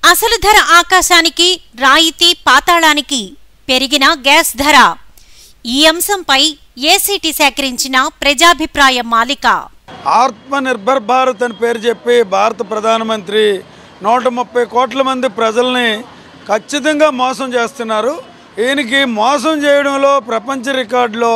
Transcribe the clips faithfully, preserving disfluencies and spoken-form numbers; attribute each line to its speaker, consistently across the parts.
Speaker 1: అసలు ధర ఆకాశానికి, రాయితీ పాతాళానికి, పెరిగిన గ్యాస్ ధర. ఈ అంశంపై ఏసీటీ సేకరించిన ప్రజాభిప్రాయ మాలిక.
Speaker 2: ఆత్మనిర్భర్ భారత్ అని పేరు చెప్పి భారత ప్రధానమంత్రి నూట ముప్పై కోట్ల మంది ప్రజల్ని ఖచ్చితంగా మోసం చేస్తున్నారు. ఈయనకి మోసం చేయడంలో ప్రపంచ రికార్డులో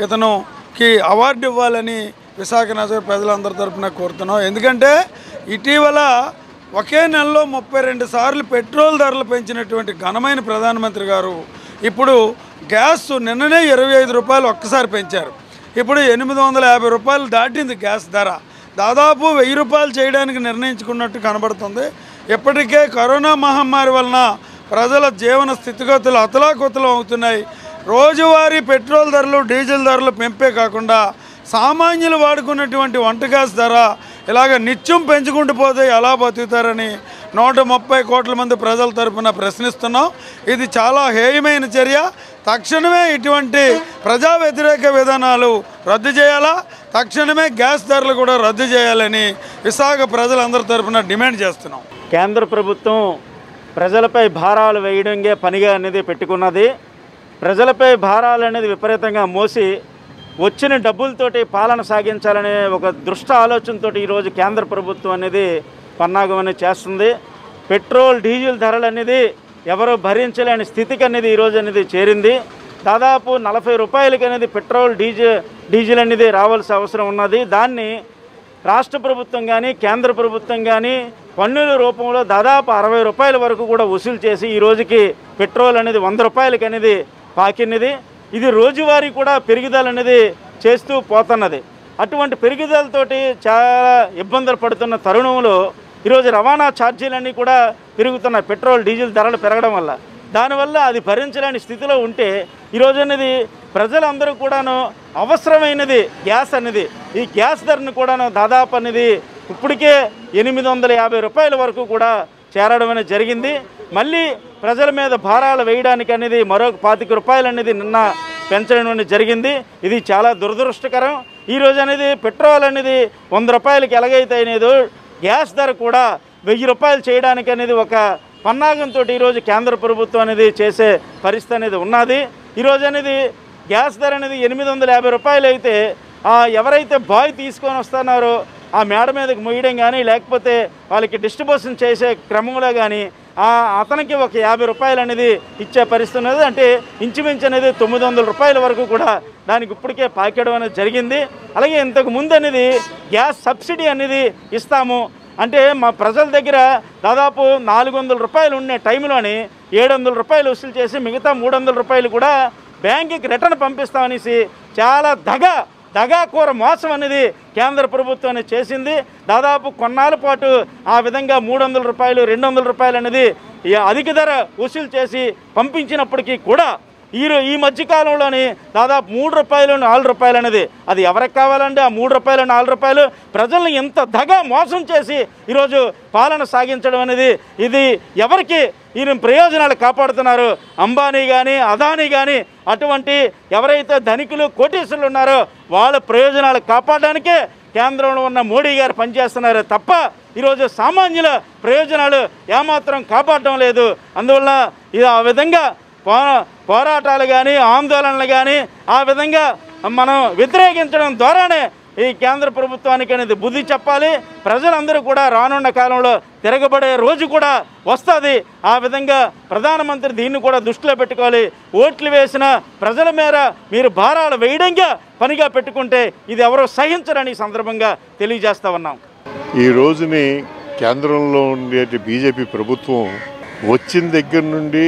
Speaker 2: ఇతనుకి అవార్డు ఇవ్వాలని విశాఖ నగర ప్రజలందరి తరఫున కోరుతున్నాం. ఎందుకంటే ఇటీవల ఒకే నెలలో ముప్పై రెండు సార్లు పెట్రోల్ ధరలు పెంచినటువంటి ఘనమైన ప్రధానమంత్రి గారు ఇప్పుడు గ్యాస్ నిన్ననే ఇరవై ఐదు రూపాయలు ఒక్కసారి పెంచారు. ఇప్పుడు ఎనిమిది వందల యాభై రూపాయలు దాటింది గ్యాస్ ధర. దాదాపు వెయ్యి రూపాయలు చేయడానికి నిర్ణయించుకున్నట్టు కనబడుతుంది. ఇప్పటికే కరోనా మహమ్మారి వలన ప్రజల జీవన స్థితిగతులు అతలాకుతలం అవుతున్నాయి. రోజువారీ పెట్రోల్ ధరలు, డీజిల్ ధరలు పెంపే కాకుండా సామాన్యులు వాడుకున్నటువంటి వంట గ్యాస్ ధర ఇలాగ నిత్యం పెంచుకుంటూ పోతే ఎలా బతుకుతారని నూట ముప్పై కోట్ల మంది ప్రజల తరఫున ప్రశ్నిస్తున్నాం. ఇది చాలా హేయమైన చర్య. తక్షణమే ఇటువంటి ప్రజా వ్యతిరేక విధానాలు రద్దు చేయాలా, తక్షణమే గ్యాస్ ధరలు కూడా రద్దు చేయాలని విశాఖ ప్రజలందరి తరఫున డిమాండ్ చేస్తున్నాం.
Speaker 3: కేంద్ర ప్రభుత్వం ప్రజలపై భారాలు వేయడంగా పనిగా అనేది పెట్టుకున్నది. ప్రజలపై భారాలు అనేది విపరీతంగా మోసి వచ్చిన డబ్బులతోటి పాలన సాగించాలనే ఒక దృష్ట ఆలోచనతో ఈరోజు కేంద్ర ప్రభుత్వం అనేది పన్నాగం అనేది చేస్తుంది. పెట్రోల్, డీజిల్ ధరలు అనేది ఎవరో భరించలేని స్థితికి అనేది ఈరోజు అనేది చేరింది. దాదాపు నలభై రూపాయలకి అనేది పెట్రోల్, డీజిల్ డీజిల్ అనేది రావాల్సిన అవసరం ఉన్నది. దాన్ని రాష్ట్ర ప్రభుత్వం కానీ కేంద్ర ప్రభుత్వం కానీ పన్నుల రూపంలో దాదాపు అరవై రూపాయల వరకు కూడా వసూలు చేసి ఈ రోజుకి పెట్రోల్ అనేది వంద రూపాయలకి అనేది పాకినది. ఇది రోజువారీ కూడా పెరుగుదల అనేది చేస్తూ పోతున్నది. అటువంటి పెరుగుదలతోటి చాలా ఇబ్బందులు పడుతున్న తరుణంలో ఈరోజు రవాణా ఛార్జీలన్నీ కూడా పెరుగుతున్నాయి. పెట్రోల్, డీజిల్ ధరలు పెరగడం వల్ల దానివల్ల అది భరించలేని స్థితిలో ఉంటే ఈరోజు అనేది ప్రజలందరూ కూడాను అవసరమైనది గ్యాస్ అనేది, ఈ గ్యాస్ ధరను కూడాను దాదాపు అనేది ఇప్పటికే ఎనిమిది వందల యాభై రూపాయల వరకు కూడా చేరడం అనేది జరిగింది. మళ్ళీ ప్రజల మీద భారాలు వేయడానికి అనేది మరొక పాతిక రూపాయలు అనేది నిన్న పెంచడం అనేది జరిగింది. ఇది చాలా దురదృష్టకరం. ఈరోజు అనేది పెట్రోల్ అనేది వంద రూపాయలకి ఎలాగైతే అనేదో గ్యాస్ ధర కూడా వెయ్యి రూపాయలు చేయడానికి అనేది ఒక పన్నాగంతో ఈరోజు కేంద్ర ప్రభుత్వం అనేది చేసే పరిస్థితి అనేది ఉన్నది. ఈరోజు అనేది గ్యాస్ ధర అనేది ఎనిమిది వందల యాభై రూపాయలు అయితే ఎవరైతే బాయ్ తీసుకొని వస్తున్నారో ఆ మేడ మీదకి మొయ్యడం కానీ లేకపోతే వాళ్ళకి డిస్ట్రిబ్యూషన్ చేసే క్రమంలో కానీ అతనికి ఒక యాభై రూపాయలు అనేది ఇచ్చే పరిస్థితి ఉన్నది. అంటే ఇంచుమించు అనేది తొమ్మిది వందల రూపాయల వరకు కూడా దానికి ఇప్పటికే పాకేయడం అనేది జరిగింది. అలాగే ఇంతకు ముందు అనేది గ్యాస్ సబ్సిడీ అనేది ఇస్తాము అంటే మా ప్రజల దగ్గర దాదాపు నాలుగు వందల రూపాయలు ఉండే టైంలోని ఏడు వందల రూపాయలు వసూలు చేసి మిగతా మూడు వందల రూపాయలు కూడా బ్యాంకుకి రిటర్న్ పంపిస్తామనేసి చాలా దగా దగాకూర మోసం అనేది కేంద్ర ప్రభుత్వం అనేది చేసింది. దాదాపు కొన్నాళ్ళ పాటు ఆ విధంగా మూడు వందల రూపాయలు రెండు వందల రూపాయలు అనేది అధిక ధర వసూలు చేసి పంపించినప్పటికీ కూడా ఈ ఈ మధ్యకాలంలోని దాదాపు మూడు రూపాయలు నాలుగు రూపాయలు అనేది అది ఎవరికి కావాలంటే ఆ మూడు రూపాయలు నాలుగు రూపాయలు ప్రజల్ని ఎంత దగా మోసం చేసి ఈరోజు పాలన సాగించడం అనేది ఇది ఎవరికి ఈయన ప్రయోజనాలు కాపాడుతున్నారు. అంబానీ కానీ అదానీ కానీ అటువంటి ఎవరైతే ధనికులు కోటీశ్వరులు ఉన్నారో వాళ్ళ ప్రయోజనాలు కాపాడడానికే కేంద్రంలో ఉన్న మోడీ గారు పనిచేస్తున్నారు తప్ప ఈరోజు సామాన్యుల ప్రయోజనాలు ఏమాత్రం కాపాడటం లేదు. అందువల్ల ఇది ఆ విధంగా పో పోరాటాలు కానీ ఆందోళనలు కానీ ఆ విధంగా మనం వ్యతిరేకించడం ద్వారానే ఈ కేంద్ర ప్రభుత్వానికి అనేది బుద్ధి చెప్పాలి. ప్రజలందరూ కూడా రానున్న కాలంలో తిరగబడే రోజు కూడా వస్తుంది. ఆ విధంగా ప్రధానమంత్రి దీన్ని కూడా దృష్టిలో పెట్టుకోవాలి. ఓట్లు వేసిన ప్రజల మేర మీరు భారాలు వేయడంగా పనిగా పెట్టుకుంటే ఇది ఎవరో సహించరని సందర్భంగా తెలియజేస్తా ఉన్నాం.
Speaker 4: ఈ రోజుని కేంద్రంలో ఉండే బీజేపీ ప్రభుత్వం వచ్చిన దగ్గర నుండి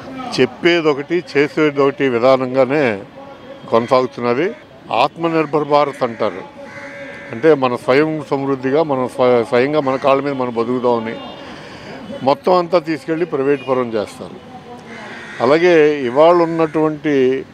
Speaker 4: చెప్పేదొకటి చేసేదొకటి విధానంగానే కొనసాగుతున్నది. ఆత్మనిర్భర్ భారత్ అంటారు అంటే మన స్వయం సమృద్ధిగా మనం స్వయంగా మన కాళ్ళ మీద మనం బతుకుదామని మొత్తం అంతా తీసుకెళ్ళి ప్రైవేట్ పరం చేస్తారు. అలాగే ఇవాళ ఉన్నటువంటి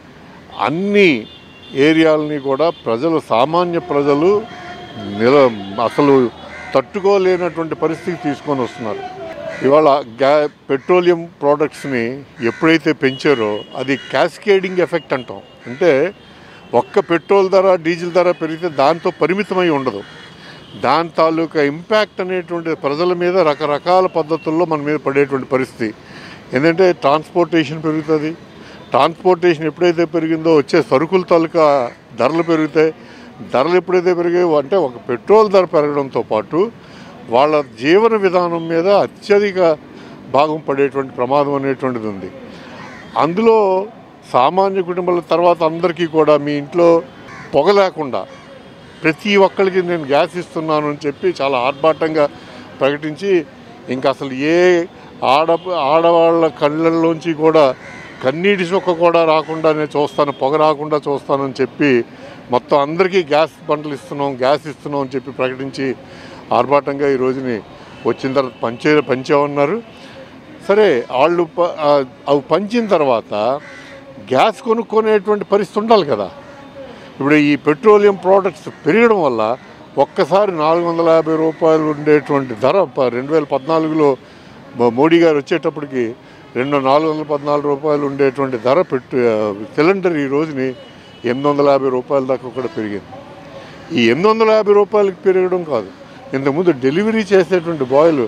Speaker 4: అన్ని ఏరియాలని కూడా ప్రజలు సామాన్య ప్రజలు నిల అసలు తట్టుకోలేనటువంటి పరిస్థితికి తీసుకొని వస్తున్నారు. ఇవాళ గ్యా పెట్రోలియం ప్రోడక్ట్స్ని ఎప్పుడైతే పెంచారో అది క్యాస్కేడింగ్ ఎఫెక్ట్ అంటాం. అంటే ఒక్క పెట్రోల్ ధర, డీజిల్ ధర పెరిగితే దాంతో పరిమితమై ఉండదు. దాని తాలూకా ఇంపాక్ట్ అనేటువంటి ప్రజల మీద రకరకాల పద్ధతుల్లో మన మీద పడేటువంటి పరిస్థితి. ఎందుకంటే ట్రాన్స్పోర్టేషన్ పెరుగుతుంది. ట్రాన్స్పోర్టేషన్ ఎప్పుడైతే పెరిగిందో వచ్చే సరుకుల తాలూకా ధరలు పెరుగుతాయి. ధరలు ఎప్పుడైతే పెరిగాయో అంటే ఒక పెట్రోల్ ధర పెరగడంతో పాటు వాళ్ళ జీవన విధానం మీద అత్యధిక భాగం పడేటువంటి ప్రమాదం అనేటువంటిది ఉంది. అందులో సామాన్య కుటుంబాల తర్వాత అందరికీ కూడా మీ ఇంట్లో పొగ లేకుండా ప్రతి ఒక్కరికి నేను గ్యాస్ ఇస్తున్నాను అని చెప్పి చాలా ఆర్భాటంగా ప్రకటించి ఇంకా అసలు ఏ ఆడ ఆడవాళ్ళ కళ్ళల్లోంచి కూడా కన్నీటి చుక్క కూడా రాకుండా నేను చూస్తాను, పొగ రాకుండా చూస్తానని చెప్పి మొత్తం అందరికీ గ్యాస్ బండ్లు ఇస్తున్నాం, గ్యాస్ ఇస్తున్నాం అని చెప్పి ప్రకటించి ఆర్భాటంగా ఈ రోజుని వచ్చిన తర్వాత పంచే పంచామన్నారు. సరే వాళ్ళు అవి పంచిన తర్వాత గ్యాస్ కొనుక్కునేటువంటి పరిస్థితి ఉండాలి కదా. ఇప్పుడు ఈ పెట్రోలియం ప్రోడక్ట్స్ పెరగడం వల్ల ఒక్కసారి నాలుగు వందల యాభై రూపాయలు ఉండేటువంటి ధర రెండు వేల పద్నాలుగులో మోడీ గారు వచ్చేటప్పటికి రెండు నాలుగు వందల పద్నాలుగు రూపాయలు ఉండేటువంటి ధర పెట్టు సిలిండర్ ఈ రోజుని ఎనిమిది వందల యాభై రూపాయల దాకా కూడా పెరిగింది. ఈ ఎనిమిది వందల యాభై రూపాయలకి పెరగడం కాదు, ఇంతకుముందు డెలివరీ చేసేటువంటి బాయ్లు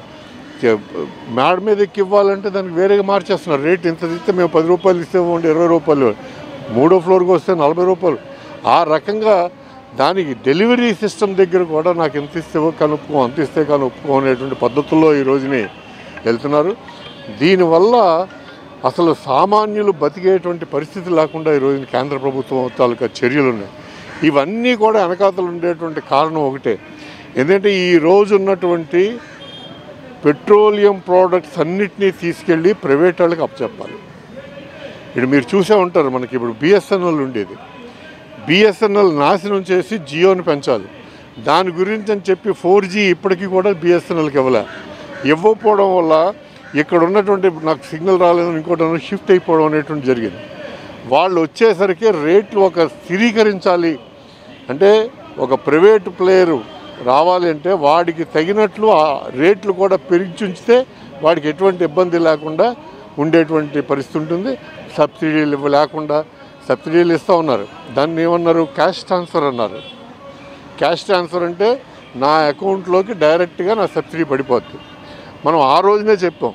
Speaker 4: మేడ మీద ఎక్కి ఇవ్వాలంటే దానికి వేరేగా మార్చేస్తున్నారు. రేట్ ఇంత ఇస్తే మేము పది రూపాయలు ఇస్తే ఇవ్వండి, ఇరవై రూపాయలు, మూడో ఫ్లోర్కి వస్తే నలభై రూపాయలు. ఆ రకంగా దానికి డెలివరీ సిస్టమ్ దగ్గర కూడా నాకు ఎంత ఇస్తేవో కనుక్కో, అంత ఇస్తే కానీ ఒప్పుకో అనేటువంటి పద్ధతుల్లో ఈ రోజుని వెళ్తున్నారు. దీనివల్ల అసలు సామాన్యులు బతికేటువంటి పరిస్థితి లేకుండా ఈరోజు కేంద్ర ప్రభుత్వం తాలూకా చర్యలు ఉన్నాయి. ఇవన్నీ కూడా వెనకాతలు ఉండేటువంటి కారణం ఒకటే, ఎందుకంటే ఈ రోజు ఉన్నటువంటి పెట్రోలియం ప్రోడక్ట్స్ అన్నిటినీ తీసుకెళ్ళి ప్రైవేట్ వాళ్ళకి అప్పచెప్పాలి. ఇప్పుడు మీరు చూసే ఉంటారు, మనకి ఇప్పుడు బిఎస్ఎన్ఎల్ ఉండేది, బిఎస్ఎన్ఎల్ నాశనం చేసి జియోని పెంచాలి. దాని గురించి అని చెప్పి ఫోర్ జీ ఇప్పటికీ కూడా బిఎస్ఎన్ఎల్కి ఇవ్వలే. ఇవ్వకపోవడం వల్ల ఇక్కడ ఉన్నటువంటి నాకు సిగ్నల్ రాలేదని ఇంకోటి షిఫ్ట్ అయిపోవడం అనేటువంటి జరిగింది. వాళ్ళు వచ్చేసరికి రేట్లు ఒక స్థిరీకరించాలి అంటే ఒక ప్రైవేటు ప్లేయరు రావాలి అంటే వాడికి తగినట్లు ఆ రేట్లు కూడా పెంచుంచితే వాడికి ఎటువంటి ఇబ్బంది లేకుండా ఉండేటువంటి పరిస్థితి ఉంటుంది. సబ్సిడీలు లేకుండా సబ్సిడీలు ఇస్తూ ఉన్నారు, దాన్ని ఏమన్నారు క్యాష్ ట్రాన్స్ఫర్ అన్నారు. క్యాష్ ట్రాన్స్ఫర్ అంటే నా అకౌంట్లోకి డైరెక్ట్గా నా సబ్సిడీ పడిపోద్ది. మనం ఆ రోజునే చెప్పాం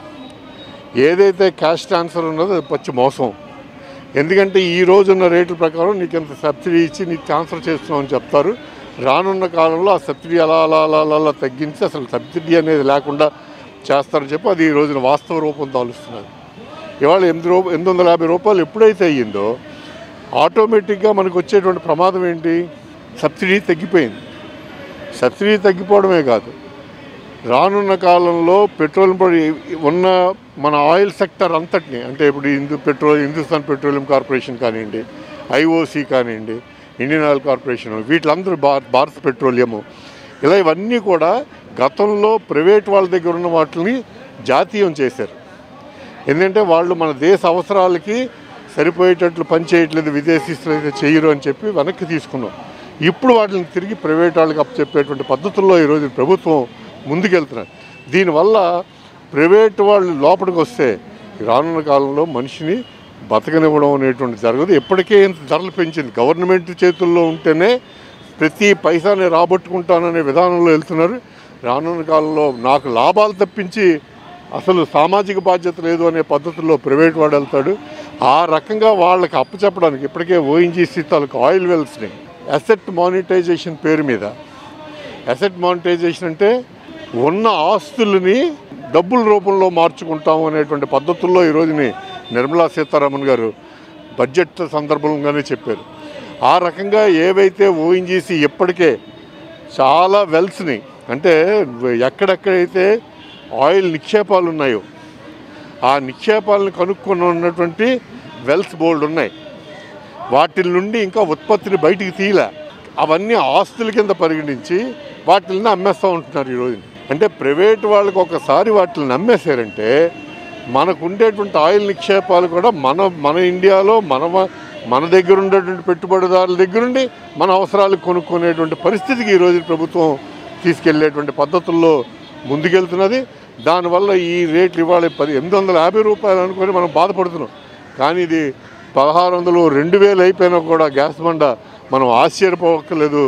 Speaker 4: ఏదైతే క్యాష్ ట్రాన్స్ఫర్ ఉన్నదో అది పచ్చి మోసం. ఎందుకంటే ఈ రోజున్న రేట్ల ప్రకారం నీకు ఎంత సబ్సిడీ ఇచ్చి నీకు ట్రాన్స్ఫర్ చేస్తున్నామని చెప్తారు. రానున్న కాలంలో ఆ సబ్సిడీ అలా అలా అలా అలా అలా తగ్గించి అసలు సబ్సిడీ అనేది లేకుండా చేస్తారని చెప్పి అది ఈ రోజున వాస్తవ రూపం దాలుస్తున్నారు. ఇవాళ ఎనిమిది రూ ఎనిమిది వందల యాభై రూపాయలు ఎప్పుడైతే అయ్యిందో ఆటోమేటిక్గా మనకు వచ్చేటువంటి ప్రమాదం ఏంటి, సబ్సిడీ తగ్గిపోయింది. సబ్సిడీ తగ్గిపోవడమే కాదు, రానున్న కాలంలో పెట్రోల్ ఉన్న మన ఆయిల్ సెక్టర్ అంతటిని అంటే ఇప్పుడు Hindu petrol Hindustan petroleum corporation కానివ్వండి, ఐఓసి కానివ్వండి, ఇండియన్ ఆయిల్ కార్పొరేషన్, వీటిలందరూ భారత్ పెట్రోలియము, ఇలా ఇవన్నీ కూడా గతంలో ప్రైవేట్ వాళ్ళ దగ్గర ఉన్న వాటిని జాతీయం చేశారు. ఎందుకంటే వాళ్ళు మన దేశ అవసరాలకి సరిపోయేటట్లు పనిచేయట్లేదు, విదేశీస్తులు అయితే చేయరు అని చెప్పి వెనక్కి తీసుకున్నాం. ఇప్పుడు వాటిని తిరిగి ప్రైవేట్ వాళ్ళకి అప్పచెప్పేటువంటి పద్ధతుల్లో ఈరోజు ప్రభుత్వం ముందుకెళ్తున్నారు. దీనివల్ల ప్రైవేట్ వాళ్ళు లోపలికి వస్తే రానున్న కాలంలో మనిషిని బతకనివ్వడం అనేటువంటి జరగదు. ఎప్పటికే ఇంత ధరలు పెంచింది, గవర్నమెంట్ చేతుల్లో ఉంటేనే ప్రతి పైసాని రాబట్టుకుంటాననే విధానంలో వెళ్తున్నారు. రానున్న కాలంలో నాకు లాభాలు తప్పించి అసలు సామాజిక బాధ్యత లేదు అనే పద్ధతుల్లో ప్రైవేట్ వాడు వెళ్తాడు. ఆ రకంగా వాళ్ళకి అప్పచెప్పడానికి ఇప్పటికే ఓఎన్జీసీ తాలూకు ఆయిల్ వెల్స్ని అసెట్ మానిటైజేషన్ పేరు మీద, అసెట్ మానిటైజేషన్ అంటే ఉన్న ఆస్తులని డబ్బుల రూపంలో మార్చుకుంటాము అనేటువంటి పద్ధతుల్లో ఈరోజుని నిర్మలా సీతారామన్ గారు బడ్జెట్ సందర్భంగానే చెప్పారు. ఆ రకంగా ఏవైతే ఓఎన్జీసీ ఇప్పటికే చాలా వెల్స్ని అంటే ఎక్కడెక్కడైతే ఆయిల్ నిక్షేపాలు ఉన్నాయో ఆ నిక్షేపాలను కనుక్కొని ఉన్నటువంటి వెల్స్ బోల్డ్ ఉన్నాయి, వాటి నుండి ఇంకా ఉత్పత్తిని బయటికి తీయలే, అవన్నీ ఆస్తుల కింద పరిగణించి వాటిని అమ్మేస్తూ ఉంటున్నారు ఈరోజు. అంటే ప్రైవేట్ వాళ్ళకి ఒకసారి వాటిని అమ్మేశారంటే మనకు ఉండేటువంటి ఆయిల్ నిక్షేపాలు కూడా మన మన ఇండియాలో మన మన దగ్గర ఉండేటువంటి పెట్టుబడిదారుల దగ్గరుండి మన అవసరాలకు కొనుక్కునేటువంటి పరిస్థితికి ఈరోజు ప్రభుత్వం తీసుకెళ్లేటువంటి పద్ధతుల్లో ముందుకెళ్తున్నది. దానివల్ల ఈ రేట్లు ఇవాళ పది ఎనిమిది వందల యాభై రూపాయలు అనుకొని మనం బాధపడుతున్నాం. కానీ ఇది పదహారు వందలు రెండు వేలు అయిపోయినా కూడా గ్యాస్ బండ మనం ఆశ్చర్యపోవక్కర్లేదు.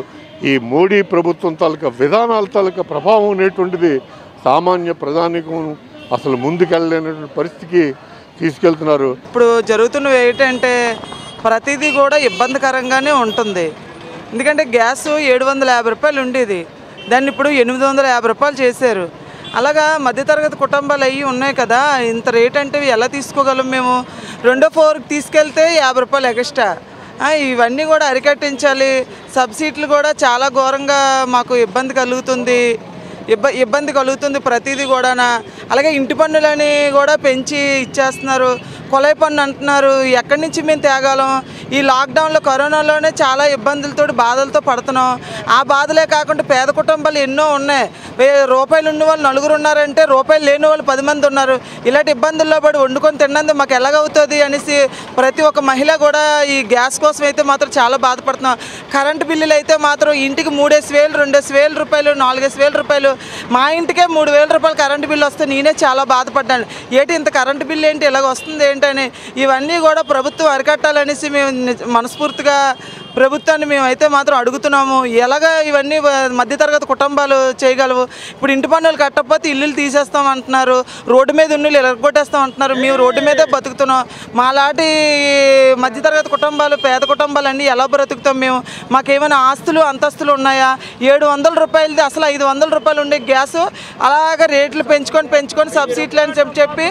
Speaker 4: ఈ మోడీ ప్రభుత్వం తాలూకా విధానాల తాలూకా ప్రభావం అనేటువంటిది సామాన్య ప్రజానికం అసలు ముందుకెళ్ళలేనటువంటి పరిస్థితికి తీసుకెళ్తున్నారు.
Speaker 5: ఇప్పుడు జరుగుతున్నవి ఏంటంటే ప్రతిదీ కూడా ఇబ్బందికరంగానే ఉంటుంది. ఎందుకంటే గ్యాస్ ఏడు వందల యాభై రూపాయలు ఉండేది, దాన్ని ఇప్పుడు ఎనిమిది వందల యాభై రూపాయలు చేశారు. అలాగా మధ్యతరగతి కుటుంబాలు అయ్యి ఉన్నాయి కదా, ఇంత రేట్ అంటే ఎలా తీసుకోగలం మేము? రెండో ఫ్లోర్కి తీసుకెళ్తే యాభై రూపాయలు ఎక్స్ట్రా. ఇవన్నీ కూడా అరికట్టించాలి. సబ్సిడీలు కూడా చాలా ఘోరంగా మాకు ఇబ్బంది కలుగుతుంది ఇబ్బ ఇబ్బంది కలుగుతుంది ప్రతిదీ కూడా. అలాగే ఇంటి పన్నులని కూడా పెంచి ఇచ్చేస్తున్నారు. కొలాయి పన్ను అంటున్నారు. ఎక్కడి నుంచి మేము తేగలం? ఈ లాక్డౌన్లో కరోనాలోనే చాలా ఇబ్బందులతో బాధలతో పడుతున్నాం. ఆ బాధలే కాకుండా పేద కుటుంబాలు ఎన్నో ఉన్నాయి. రూపాయలు ఉన్న వాళ్ళు నలుగురు ఉన్నారంటే రూపాయలు లేని వాళ్ళు పది మంది ఉన్నారు. ఇలాంటి ఇబ్బందుల్లో పడి వండుకొని తిన్నందుకు మాకు ఎలాగవుతుంది అనేసి ప్రతి ఒక్క మహిళ కూడా ఈ గ్యాస్ కోసం అయితే మాత్రం చాలా బాధపడుతున్నాం. కరెంటు బిల్లులు అయితే మాత్రం ఇంటికి మూడేసి వేలు రెండేసి వేల రూపాయలు నాలుగేసి వేల రూపాయలు, మా ఇంటికే మూడు వేల రూపాయలు కరెంటు బిల్లు వస్తే నేనే చాలా బాధపడ్డాను. ఏంటి ఇంత కరెంటు బిల్లు ఏంటి ఇలాగ వస్తుంది ఏంటని. ఇవన్నీ కూడా ప్రభుత్వం అరికట్టాలనేసి మేము మనస్ఫూర్తిగా ప్రభుత్వాన్ని మేమైతే మాత్రం అడుగుతున్నాము. ఎలాగ ఇవన్నీ మధ్యతరగతి కుటుంబాలు చేయగలవు? ఇప్పుడు ఇంటి పన్నులు కట్టకపోతే ఇల్లులు తీసేస్తాం అంటున్నారు, రోడ్డు మీద ఇల్లులు ఎరగొట్టేస్తాం అంటున్నారు. మేము రోడ్డు మీదే బతుకుతున్నాం. మాలాంటి మధ్యతరగతి కుటుంబాలు పేద కుటుంబాలు అన్నీ ఎలా బ్రతుకుతాం మేము? మాకేమైనా ఆస్తులు అంతస్తులు ఉన్నాయా? ఏడు వందల రూపాయలది అసలు ఐదు వందల రూపాయలు ఉండే గ్యాసు అలాగ రేట్లు పెంచుకొని పెంచుకొని సబ్సిడీలు అని చెప్పి చెప్పి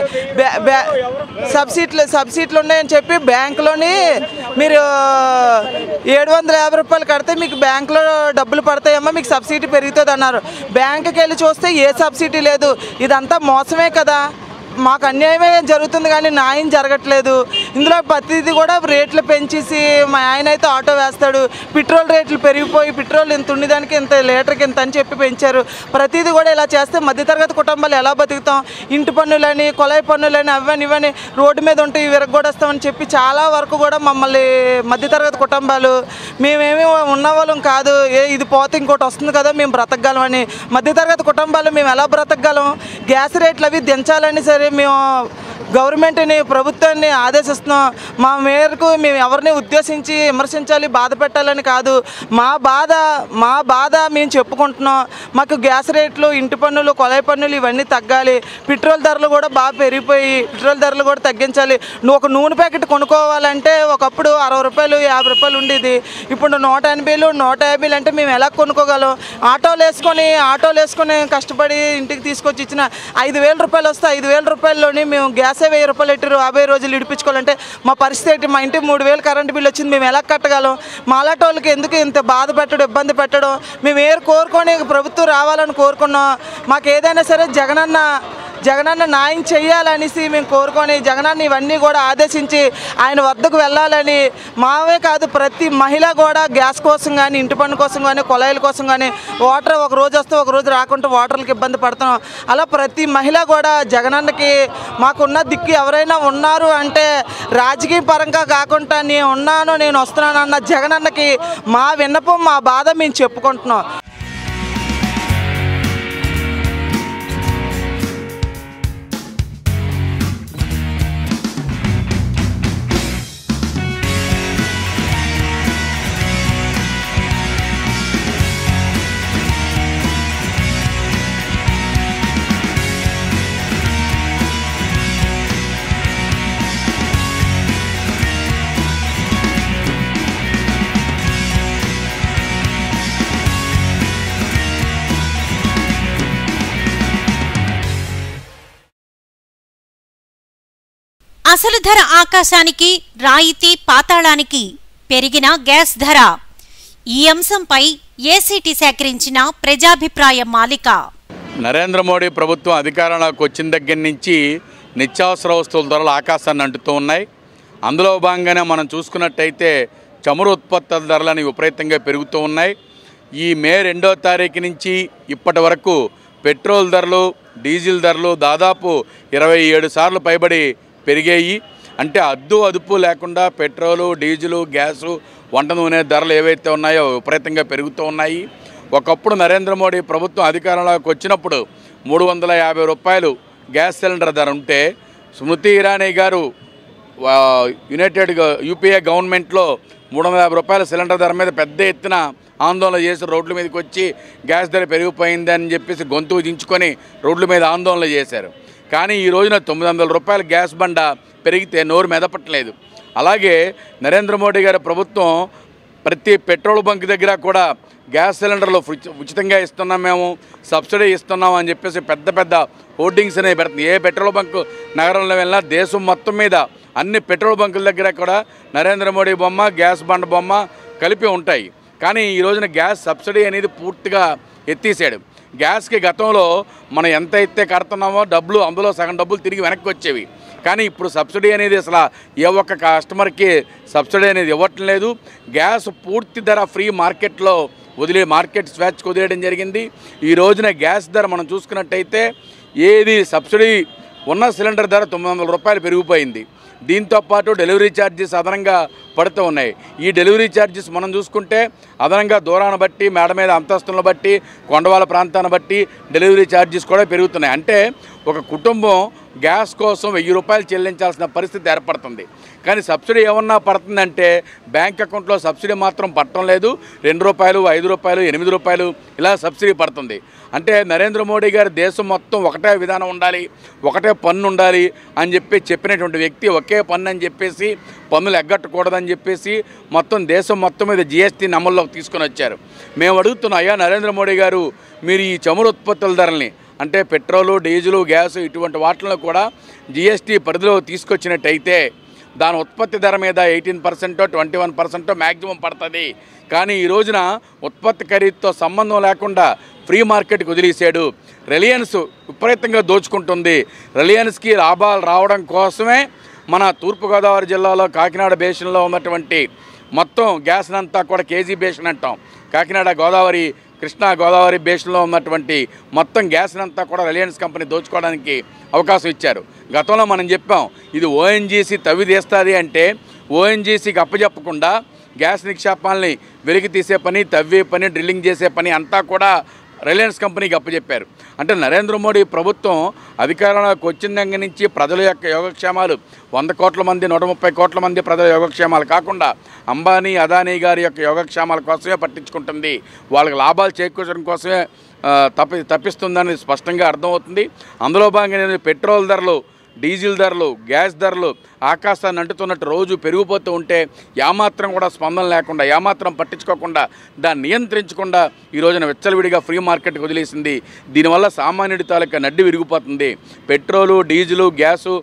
Speaker 5: సబ్సిడీలు సబ్సిడీలు ఉన్నాయని చెప్పి బ్యాంకులోని మీరు ఏడు వందల యాభై రూపాయలు కడితే మీకు బ్యాంకులో డబ్బులు పడతాయమ్మా, మీకు సబ్సిడీ పెరుగుతుంది అన్నారు. బ్యాంకుకి వెళ్ళి చూస్తే ఏ సబ్సిడీ లేదు. ఇదంతా మోసమే కదా. మాకు అన్యాయమే జరుగుతుంది కానీ న్యాయం జరగట్లేదు. ఇందులో ప్రతిదీ కూడా రేట్లు పెంచేసి మా ఆయన అయితే ఆటో వేస్తాడు. పెట్రోల్ రేట్లు పెరిగిపోయి పెట్రోల్ ఇంత ఉండేదానికి ఇంత లీటర్కి ఇంత అని చెప్పి పెంచారు. ప్రతిదీ కూడా ఇలా చేస్తే మధ్యతరగతి కుటుంబాలు ఎలా బతుకుతాం? ఇంటి పన్నులని కొలాయి పన్నులని అవని ఇవని రోడ్డు మీద ఉంటే విరగొడేస్తామని చెప్పి చాలా వరకు కూడా మమ్మల్ని మధ్యతరగతి కుటుంబాలు మేమేమి ఉన్నవాళ్ళం కాదు. ఏ ఇది పోతే ఇంకోటి వస్తుంది కదా మేము బ్రతకగలమని. మధ్యతరగతి కుటుంబాలు మేము ఎలా బ్రతకగలం? గ్యాస్ రేట్లు అవి దించాలని సరే మేము గవర్నమెంట్ని ప్రభుత్వాన్ని ఆదేశిస్తున్నాం. మా మేరకు మేము ఎవరిని ఉద్దేశించి విమర్శించాలి బాధ పెట్టాలని కాదు. మా బాధ మా బాధ మేము చెప్పుకుంటున్నాం. మాకు గ్యాస్ రేట్లు ఇంటి పన్నులు కొలాయి పన్నులు ఇవన్నీ తగ్గాలి. పెట్రోల్ ధరలు కూడా బాగా పెరిగిపోయి పెట్రోల్ ధరలు కూడా తగ్గించాలి. నువ్వు ఒక నూనె ప్యాకెట్ కొనుక్కోవాలంటే ఒకప్పుడు అరవై రూపాయలు యాభై రూపాయలు ఉండేది, ఇప్పుడు నూట ఎనభైలు నూట యాభైలు అంటే మేము ఎలా కొనుక్కోగలం? ఆటోలు వేసుకొని ఆటోలు వేసుకొని కష్టపడి ఇంటికి తీసుకొచ్చి ఇచ్చిన ఐదు వేల రూపాయలు వస్తే ఐదు వేల రూపాయల్లోని మేము గ్యాస్ వెయ్యి రూపాయలు ఎట్టారు యాభై రోజులు ఇడిపించుకోవాలంటే మా పరిస్థితి మా ఇంటికి మూడు వేలు కరెంటు బిల్లు వచ్చింది, మేము ఎలా కట్టగలం? మాలాంటి వాళ్ళకి ఎందుకు ఇంత బాధ పెట్టడం ఇబ్బంది పెట్టడం? మేము ఏరు కోరుకొని ప్రభుత్వం రావాలని కోరుకున్నాం. మాకు ఏదైనా సరే జగనన్న జగనన్న న్యాయం చేయాలనేసి మేము కోరుకొని జగనన్న ఇవన్నీ కూడా ఆదేశించి ఆయన వద్దకు వెళ్ళాలని, మావే కాదు ప్రతి మహిళ కూడా గ్యాస్ కోసం కానీ ఇంటి పన్ను కోసం కానీ కొలాయిల కోసం కానీ వాటర్ ఒక రోజు వస్తే ఒక రోజు రాకుండా వాటర్లకు ఇబ్బంది పడుతున్నాం. అలా ప్రతి మహిళ కూడా జగనన్నకి మాకున్న దిక్కు ఎవరైనా ఉన్నారు అంటే రాజకీయ పరంగా కాకుండా నేను ఉన్నాను నేను వస్తున్నాను అన్న జగనన్నకి మా విన్నపం మా బాధ మేము చెప్పుకుంటున్నాం.
Speaker 1: అసలు ధర ఆకాశానికి రాయితీ పాతాళానికి పెరిగిన గ్యాస్ ధర. ఈ అంశంపై ఏసీటీ సేకరించిన ప్రజాభిప్రాయ మాలిక.
Speaker 6: నరేంద్ర మోడీ ప్రభుత్వం అధికారంలోకి వచ్చిన దగ్గర నుంచి నిత్యావసర వస్తువుల ధరలు ఆకాశాన్ని అంటుతూ ఉన్నాయి. అందులో భాగంగానే మనం చూసుకున్నట్టయితే చమురు ఉత్పత్తుల ధరలని విపరీతంగా పెరుగుతూ ఉన్నాయి. ఈ మే రెండో తారీఖు నుంచి ఇప్పటి వరకు పెట్రోల్ ధరలు డీజిల్ ధరలు దాదాపు ఇరవై ఏడు సార్లు పైబడి పెరిగాయి. అంటే అద్దు అదుపు లేకుండా పెట్రోలు డీజిలు గ్యాసు వంట నూనె ధరలు ఏవైతే ఉన్నాయో విపరీతంగా పెరుగుతూ ఉన్నాయి. ఒకప్పుడు నరేంద్ర మోడీ ప్రభుత్వం అధికారంలోకి వచ్చినప్పుడు మూడు వందల యాభై రూపాయలు గ్యాస్ సిలిండర్ ధర ఉంటే స్మృతి ఇరానీ గారు యునైటెడ్ యూపీఏ గవర్నమెంట్లో మూడు వందల యాభై రూపాయల సిలిండర్ ధర మీద పెద్ద ఎత్తున ఆందోళన చేసి రోడ్ల మీదకి వచ్చి గ్యాస్ ధర పెరిగిపోయిందని చెప్పేసి గొంతు దించుకొని రోడ్ల మీద ఆందోళన చేశారు. కానీ ఈ రోజున తొమ్మిది వందల రూపాయల గ్యాస్ బండ పెరిగితే నోరు మెదపట్లేదు. అలాగే నరేంద్ర మోడీ గారి ప్రభుత్వం ప్రతి పెట్రోల్ బంక్ దగ్గర కూడా గ్యాస్ సిలిండర్లు ఉచితంగా ఇస్తున్నాం, మేము సబ్సిడీ ఇస్తున్నాం అని చెప్పేసి పెద్ద పెద్ద హోర్డింగ్స్ అనేవి పెడుతుంది. ఏ పెట్రోల్ బంకు నగరంలో వెళ్ళినా దేశం మొత్తం మీద అన్ని పెట్రోల్ బంకుల దగ్గర కూడా నరేంద్ర మోడీ బొమ్మ, గ్యాస్ బండ బొమ్మ కలిపి ఉంటాయి. కానీ ఈ రోజున గ్యాస్ సబ్సిడీ అనేది పూర్తిగా ఎత్తేసాడు. గ్యాస్కి గతంలో మనం ఎంత అయితే కడుతున్నామో డబ్బులు అందులో సగం డబ్బులు తిరిగి వెనక్కి వచ్చేవి. కానీ ఇప్పుడు సబ్సిడీ అనేది అసలు ఏ ఒక్క కస్టమర్కి సబ్సిడీ అనేది ఇవ్వటం లేదు. గ్యాస్ పూర్తి ధర ఫ్రీ మార్కెట్లో వదిలే మార్కెట్ స్వేచ్ఛకు వదిలేయడం జరిగింది. ఈ రోజున గ్యాస్ ధర మనం చూసుకున్నట్టయితే ఏది సబ్సిడీ ఉన్న సిలిండర్ ధర తొమ్మిది వందల రూపాయలు పెరిగిపోయింది. దీంతోపాటు డెలివరీ ఛార్జెస్ అదనంగా పడుతూ ఉన్నాయి. ఈ డెలివరీ ఛార్జెస్ మనం చూసుకుంటే అదనంగా దూరాన్ని బట్టి, మేడ మీద అంతస్తులను బట్టి, కొండవాళ్ళ ప్రాంతాన్ని బట్టి డెలివరీ ఛార్జెస్ కూడా పెరుగుతున్నాయి. అంటే ఒక కుటుంబం గ్యాస్ కోసం వెయ్యి రూపాయలు చెల్లించాల్సిన పరిస్థితి ఏర్పడుతుంది. కానీ సబ్సిడీ ఏమన్నా పడుతుందంటే బ్యాంక్ అకౌంట్లో సబ్సిడీ మాత్రం పడటం లేదు. రెండు రూపాయలు, ఐదు రూపాయలు, ఎనిమిది రూపాయలు ఇలా సబ్సిడీ పడుతుంది. అంటే నరేంద్ర మోడీ గారు దేశం మొత్తం ఒకటే విధానం ఉండాలి, ఒకటే పన్ను ఉండాలి అని చెప్పి చెప్పినటువంటి వ్యక్తి ఒకే పన్ను అని చెప్పేసి పన్నులు ఎగ్గట్టకూడదని చెప్పేసి మొత్తం దేశం మొత్తం మీద జిఎస్టీని అమల్లోకి తీసుకొని వచ్చారు. మేము అడుగుతున్నాం, అయ్యా నరేంద్ర మోడీ గారు, మీరు ఈ చమురు ఉత్పత్తుల ధరల్ని అంటే పెట్రోలు, డీజిలు, గ్యాసు ఇటువంటి వాటిలో కూడా జిఎస్టీ పరిధిలో తీసుకొచ్చినట్టయితే దాని ఉత్పత్తి ధర మీద ఎయిటీన్ పర్సెంటో ట్వంటీ వన్ పర్సెంటో మ్యాక్సిమం పడుతుంది. కానీ ఈ రోజున ఉత్పత్తి ఖరీదుతో సంబంధం లేకుండా ఫ్రీ మార్కెట్కి వదిలేసాడు. రిలయన్స్ విపరీతంగా దోచుకుంటుంది. రిలయన్స్కి లాభాలు రావడం కోసమే మన తూర్పుగోదావరి జిల్లాలో కాకినాడ బేసిన్లో ఉన్నటువంటి మొత్తం గ్యాస్ అంతా కూడా కేజీ బేసిన్ అంటాం. కాకినాడ గోదావరి, కృష్ణా గోదావరి బేసిన్లో ఉన్నటువంటి మొత్తం గ్యాస్ అంతా కూడా రిలయన్స్ కంపెనీ దోచుకోవడానికి అవకాశం ఇచ్చారు. గతంలో మనం చెప్పాం, ఇది ఓఎన్జీసీ తవ్వి తీస్తుంది అంటే ఓఎన్జీసీకి అప్పచెప్పకుండా గ్యాస్ నిక్షేపాలని వెలికి తీసే పని, తవ్వే పని, డ్రిల్లింగ్ చేసే పని అంతా కూడా రిలయన్స్ కంపెనీకి అప్పచెప్పారు. అంటే నరేంద్ర మోడీ ప్రభుత్వం అధికారంలోకి వచ్చిన దగ్గర నుంచి ప్రజల యొక్క యోగక్షేమాలు వంద కోట్ల మంది, నూట ముప్పై కోట్ల మంది ప్రజల యోగక్షేమాలు కాకుండా అంబానీ, అదానీ గారి యొక్క యోగక్షేమాల కోసమే పట్టించుకుంటుంది. వాళ్ళకి లాభాలు చేకూర్చడం కోసమే తప్పి తప్పిస్తుందని స్పష్టంగా అర్థమవుతుంది. అందులో భాగంగా పెట్రోల్ ధరలు, డీజిల్ ధరలు, గ్యాస్ ధరలు ఆకాశాన్ని అంటుతున్నట్టు రోజు పెరిగిపోతూ ఉంటే ఏమాత్రం కూడా స్పందన లేకుండా, ఏమాత్రం పట్టించుకోకుండా, దాన్ని నియంత్రించకుండా ఈ రోజున విచ్చలవిడిగా ఫ్రీ మార్కెట్కి వదిలేసింది. దీనివల్ల సామాన్యుడి తాలూకా నడ్డి విరిగిపోతుంది. పెట్రోలు, డీజిలు, గ్యాసు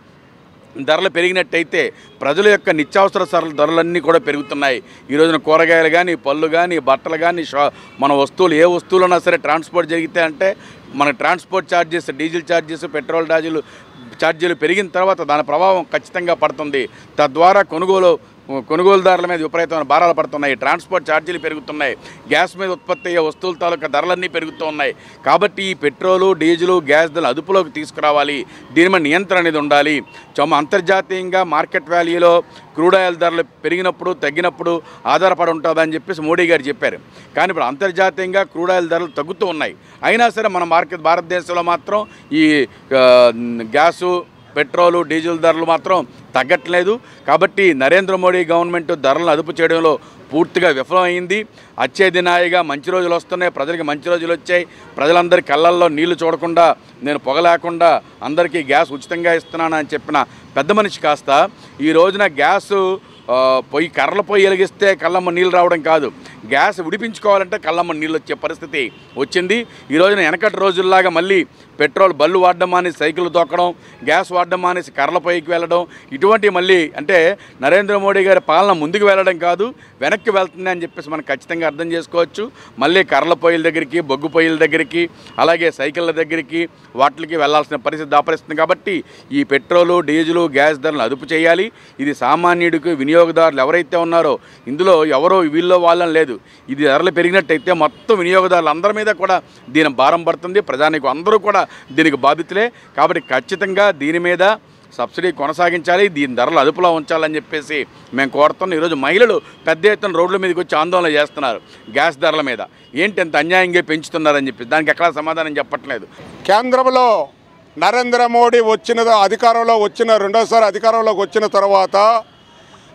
Speaker 6: ధరలు పెరిగినట్టయితే ప్రజల యొక్క నిత్యావసర సరళ ధరలన్నీ కూడా పెరుగుతున్నాయి. ఈ రోజున కూరగాయలు కానీ, పళ్ళు కానీ, బట్టలు కానీ, షా మన వస్తువులు ఏ వస్తువులన్నా సరే ట్రాన్స్పోర్ట్ జరిగితే అంటే మన transport charges, diesel charges, petrol ఛార్జీలు ఛార్జీలు పెరిగిన తర్వాత దాని ప్రభావం ఖచ్చితంగా పడుతుంది. తద్వారా కొనుగోలు కొనుగోలుదారుల మీద విపరీతమైన భారాలు పడుతున్నాయి. ట్రాన్స్పోర్ట్ ఛార్జీలు పెరుగుతున్నాయి. గ్యాస్ మీద ఉత్పత్తి అయ్యే వస్తువుల తాలూకా ధరలన్నీ పెరుగుతూ ఉన్నాయి. కాబట్టి ఈ పెట్రోలు, డీజిలు, గ్యాస్ ధరలు అదుపులోకి తీసుకురావాలి. దీని మీద నియంత్రణ అనేది ఉండాలి. చమ అంతర్జాతీయంగా మార్కెట్ వాల్యూలో క్రూడ్ ఆయిల్ ధరలు పెరిగినప్పుడు, తగ్గినప్పుడు ఆధారపడి ఉంటుందని చెప్పేసి మోడీ గారు చెప్పారు. కానీ ఇప్పుడు అంతర్జాతీయంగా క్రూడ్ ఆయిల్ ధరలు తగ్గుతూ ఉన్నాయి. అయినా సరే మన మార్కెట్ భారతదేశంలో మాత్రం ఈ గ్యాసు, పెట్రోలు, డీజిల్ ధరలు మాత్రం తగ్గట్లేదు. కాబట్టి నరేంద్ర మోడీ గవర్నమెంట్ ధరలను అదుపు చేయడంలో పూర్తిగా విఫలమైంది. అచ్చేది నాయిగా మంచి రోజులు వస్తున్నాయి, ప్రజలకి మంచి రోజులు వచ్చాయి. ప్రజలందరి కళ్ళల్లో నీళ్లు చూడకుండా, నేను పొగ లేకుండా అందరికీ గ్యాస్ ఉచితంగా ఇస్తున్నానని చెప్పిన పెద్ద మనిషి కాస్త ఈ రోజున గ్యాసు పొయ్యి కర్రల పొయ్యి వెలిగిస్తే కళ్ళమ్మ నీళ్ళు రావడం కాదు, గ్యాస్ విడిపించుకోవాలంటే కళ్ళమ్మ నీళ్ళు వచ్చే పరిస్థితి వచ్చింది. ఈ రోజున వెనకటి రోజుల్లాగా మళ్ళీ పెట్రోల్ బళ్ళు వాడడం మానేసి సైకిల్ తొక్కడం, గ్యాస్ వాడడం మానేసి కర్రల పొయ్యికి వెళ్ళడం, ఇటువంటి మళ్ళీ అంటే నరేంద్ర మోడీ గారి పాలన ముందుకు వెళ్ళడం కాదు, వెనక్కి వెళ్తుంది అని చెప్పేసి మనం ఖచ్చితంగా అర్థం చేసుకోవచ్చు. మళ్ళీ కర్రల పొయ్యిల దగ్గరికి, బొగ్గు పొయ్యిల దగ్గరికి, అలాగే సైకిళ్ళ దగ్గరికి, వాటికి వెళ్లాల్సిన పరిస్థితి దాపరిస్తుంది. కాబట్టి ఈ పెట్రోలు, డీజిలు, గ్యాస్ ధరలను అదుపు చేయాలి. ఇది సామాన్యుడికి, వినియోగదారులు ఎవరైతే ఉన్నారో ఇందులో ఎవరో వీళ్ళో వాళ్ళని లేదు. ఇది ధరలు పెరిగినట్టయితే మొత్తం వినియోగదారులు అందరి మీద కూడా దీని భారం పడుతుంది. ప్రజానికి అందరూ కూడా దీనికి బాధితులే. కాబట్టి ఖచ్చితంగా దీని మీద సబ్సిడీ కొనసాగించాలి, దీని ధరలు అదుపులో ఉంచాలని చెప్పేసి మేము కోరుతున్నాం. ఈరోజు మహిళలు పెద్ద ఎత్తున రోడ్ల మీదకి వచ్చి ఆందోళన చేస్తున్నారు గ్యాస్ ధరల మీద. ఏంటి ఎంత అన్యాయంగా పెంచుతున్నారని చెప్పి దానికి ఎక్కడా సమాధానం చెప్పట్లేదు.
Speaker 7: కేంద్రంలో నరేంద్ర మోడీ వచ్చిన అధికారంలో వచ్చిన రెండోసారి అధికారంలోకి వచ్చిన తర్వాత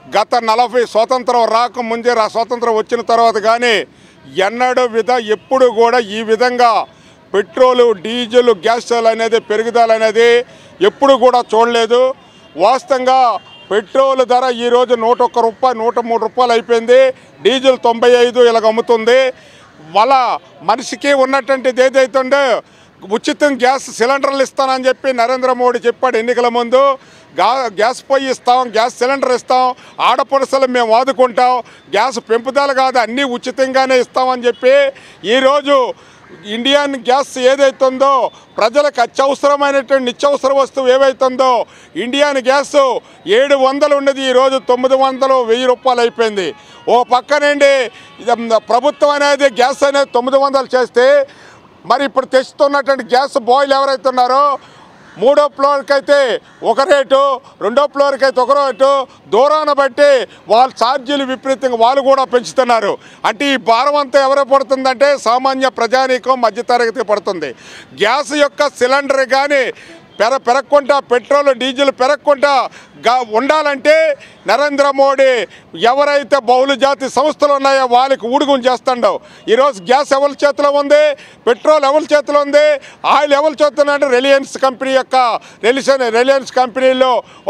Speaker 7: గత నలభై స్వాతంత్రం రాకముందే రా స్వాతంత్రం వచ్చిన తర్వాత కానీ ఎన్నడూ విధ ఎప్పుడు కూడా ఈ విధంగా పెట్రోలు డీజిల్ గ్యాస్ అనేది పెరుగుదల అనేది ఎప్పుడు కూడా చూడలేదు. వాస్తవంగా పెట్రోల్ ధర ఈరోజు నూట ఒక్క రూపాయి నూట మూడు రూపాయలు అయిపోయింది. డీజిల్ తొంభై ఐదు ఇలాగ అమ్ముతుంది. వాళ్ళ మనిషికి ఉన్నటువంటిది ఏదైతుందో ఉచితం గ్యాస్ సిలిండర్లు ఇస్తానని చెప్పి నరేంద్ర మోడీ చెప్పాడు ఎన్నికల ముందు. గా గ్యాస్ పొయ్యి ఇస్తాం, గ్యాస్ సిలిండర్ ఇస్తాం, ఆడపడుసలు మేము ఆదుకుంటాం, గ్యాస్ పెంపుదల కాదు అన్నీ ఉచితంగానే ఇస్తామని చెప్పి ఈరోజు ఇండియన్ గ్యాస్ ఏదైతుందో ప్రజలకు అత్యవసరమైనటువంటి నిత్యావసర వస్తువు ఏవైతుందో ఇండియన్ గ్యాస్ ఏడు వందలు ఉన్నది ఈరోజు తొమ్మిది వందలు వెయ్యి రూపాయలు అయిపోయింది. ఓ పక్కనండి ప్రభుత్వం అనేది గ్యాస్ అనేది తొమ్మిది వందలు చేస్తే మరి ఇప్పుడు తెస్తున్నటువంటి గ్యాస్ బాయిల్ ఎవరైతే ఉన్నారో మూడో ఫ్లోర్కి అయితే ఒక రేటు, రెండో ఫ్లోర్కి అయితే ఒక రేటు, దూరాన్ని బట్టి వాళ్ళ ఛార్జీలు విపరీతంగా వాళ్ళు కూడా పెంచుతున్నారు. అంటే ఈ భారం అంతా ఎవరు పడుతుందంటే సామాన్య ప్రజానీకం మధ్యతరగతికి పడుతుంది. గ్యాస్ యొక్క సిలిండర్ కానీ పెర పెరగకుండా పెట్రోల్ డీజిల్ పెరగకుండా గా ఉండాలంటే నరేంద్ర మోడీ ఎవరైతే బహుళ జాతి సంస్థలు ఉన్నాయో వాళ్ళకి ఊడుగుం చేస్తాడో. ఈరోజు గ్యాస్ ఎవరి చేతిలో ఉంది, పెట్రోల్ ఎవరి చేతిలో ఉంది, ఆయిల్ ఎవరి చేతిలో అంటే రిలయన్స్ కంపెనీ యొక్క రిలయన్స్ రిలయన్స్ కంపెనీలో